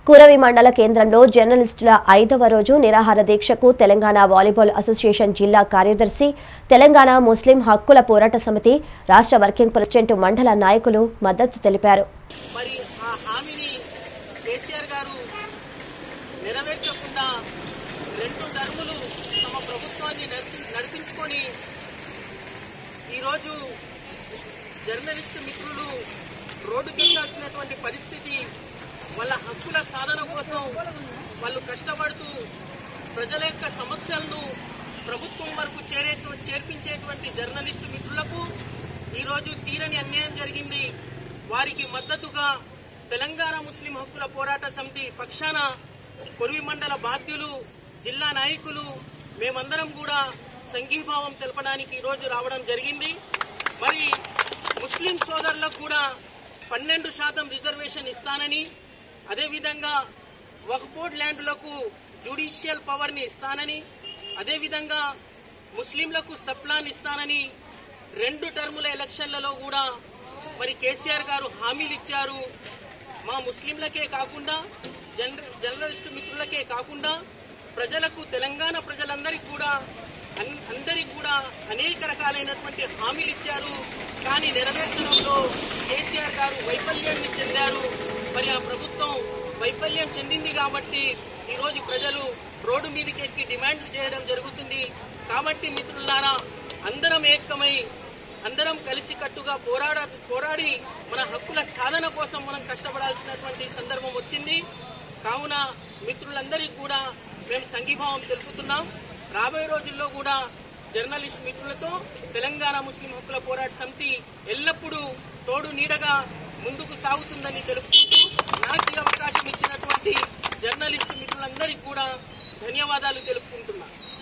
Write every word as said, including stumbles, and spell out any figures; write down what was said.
కురవి మండల కేంద్రంలో జర్నలిస్టుల ఐదవ రోజు నిరాహార దీక్షకు తెలంగాణ వాలీబాల్ అసోసియేషన్ జిల్లా కార్యదర్శి, తెలంగాణ ముస్లిం హక్కుల పోరాట సమితి రాష్ట్ర వర్కింగ్ ప్రెసిడెంట్ మండల నాయకులు మద్దతు తెలిపారు. మరి ఆ హామీని కేసీఆర్ గారు నెరవేర్చకుండా రెండు టర్ములు తమ ప్రభుత్వాన్ని నడిపించుకొని ఈరోజు జర్నలిస్టు మిత్రులు రోడ్డుకెళ్లాల్సినటువంటి పరిస్థితి, వాళ్ళ హక్కుల సాధన కోసం వాళ్ళు కష్టపడుతూ ప్రజల యొక్క సమస్యలను ప్రభుత్వం వరకు చేరే చేర్పించేటువంటి జర్నలిస్టు మిత్రులకు ఈరోజు తీరని అన్యాయం జరిగింది. వారికి మద్దతుగా తెలంగాణ ముస్లిం హక్కుల పోరాట సమితి పక్షాన కురవి మండల బాధ్యులు, జిల్లా నాయకులు మేమందరం కూడా సంఘీభావం తెలపడానికి ఈరోజు రావడం జరిగింది. మరి ముస్లిం సోదరులకు కూడా పన్నెండు శాతం రిజర్వేషన్ ఇస్తానని, అదేవిధంగా వక్ఫ్ బోర్డ్ ల్యాండ్లకు జ్యుడిషియల్ పవర్ని ఇస్తానని, అదేవిధంగా ముస్లింలకు సప్లాన్ ఇస్తానని రెండు టర్ముల ఎలక్షన్లలో కూడా మరి కేసీఆర్ గారు హామీలు ఇచ్చారు. మా ముస్లింలకే కాకుండా జర్నలిస్టు మిత్రులకే కాకుండా ప్రజలకు, తెలంగాణ ప్రజలందరికీ కూడా అందరికీ కూడా అనేక రకాలైనటువంటి హామీలు ఇచ్చారు. కానీ నెరవేర్చడంలో కేసీఆర్ గారు వైఫల్యాన్ని చెందారు. మరి ఆ ప్రభుత్వం వైఫల్యం చెందింది కాబట్టి ఈరోజు ప్రజలు రోడ్డు మీదకి ఎక్కి డిమాండ్లు చేయడం జరుగుతుంది. కాబట్టి మిత్రులారా, అందరం ఏకమై అందరం కలిసికట్టుగా పోరాడ పోరాడి మన హక్కుల సాధన కోసం మనం కష్టపడాల్సినటువంటి సందర్భం వచ్చింది. కావున మిత్రులందరికీ కూడా మేము సంఘీభావం తెలుపుతున్నాం. రాబోయే రోజుల్లో కూడా జర్నలిస్ట్ మిత్రులతో తెలంగాణ ముస్లిం హక్కుల పోరాట సమితి ఎల్లప్పుడూ తోడు నీడగా ముందుకు సాగుతుందని తెలుపుకుంటూ నాకు ఈ అవకాశం ఇచ్చినటువంటి జర్నలిస్టు మిత్రులందరికీ కూడా ధన్యవాదాలు తెలుపుకుంటున్నాను.